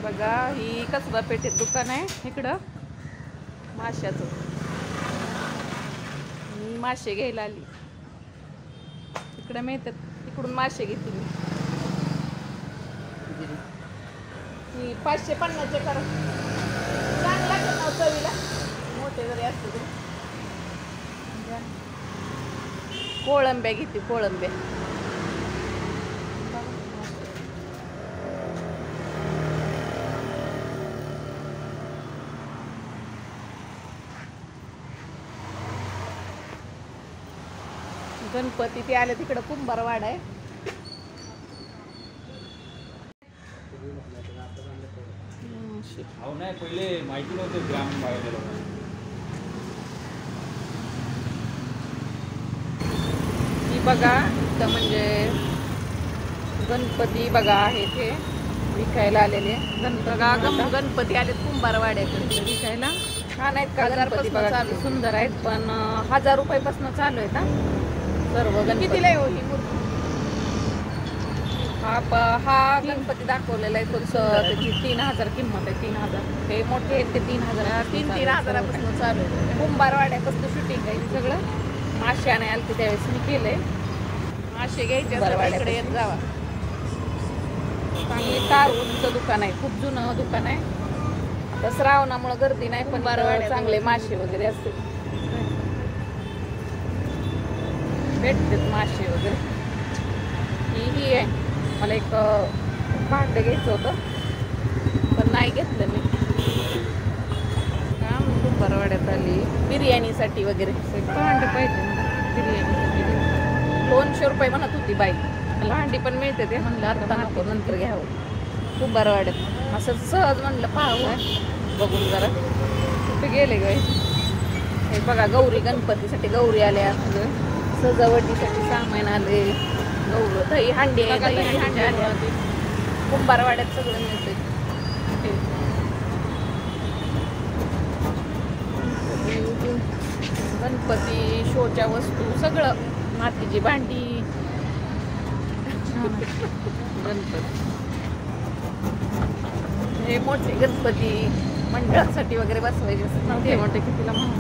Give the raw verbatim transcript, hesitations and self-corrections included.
बघा ही कसबा पेठेत दुकान आहे इकडं माशाचं. मी मासे घ्यायला आली. इकडे मिळतात, इकडून मासे घेते मी. ही पाचशे पन्नासचे करा. छान लागत ना चवीला, मोठे जरी असते तरी. कोळंब्या घेते, कोळंब्या. गणपती ते आले तिकडं कुंभारवाडा आहे. अहो नाही, पहिले माहिती नव्हतं ग्रामीण भागाला. ही बघा तर म्हणजे गणपती बघा आहे ते विकायला आलेले. गणपती गणपती आले कुंभारवाड्याकडे विकायला. छान आहेत का गणपती बघा, चालू सुंदर आहेत. पण हजार रुपयापासून चालू आहेत हा सर्व. कितीला आहे हो ही मूर्ती? हा प हा गणपती दाखवलेला आहे तो, त्याची तीन हजार किंमत आहे. तीन हजार हे मोठे आहेत ते तीन हजार तीन तीन हजारापासून चालू आहे. कुंभारवाड्यापासून शूटिंग आहे सगळं. मासे आणायला आलते त्यावेळेस मी केलंय. मासे घ्यायचे इकडे येत जावा. चांगली तारवूनचं दुकान आहे, खूप जुनं दुकान आहे. आता श्रावणामुळे गर्दी नाही, पण चांगले मासे वगैरे असते, भेटतात मासे वगैरे. ही ही आहे. मला एक भांडं घ्यायचं होतं पण नाही घेतलं मी. का कुंभारवाड्यात आली बिर्याणीसाठी वगैरे भांडं पाहिजे बिर्याणीसाठी. दोनशे रुपये म्हणत होती बाई. मला भांडी पण मिळते ते, म्हणलं आता नको नंतर घ्यावं. कुंभारवाड्यात असं सहज म्हणलं पाहावं बघून जरा. कुठे गेले गे हे बघा. गौरी गणपतीसाठी गौरी आल्या, सजावटीसाठी सामान आले. गौर दही हांडी आहे, दही हांडी आल्या. कुंभारवाड्यात सगळं मिळते. गणपती शोच्या वस्तू सगळं, मातीची भांडी. गणपती हे मोठे गणपती मंडळासाठी वगैरे बसवायचे असतात. मोठे कितीला म्हणून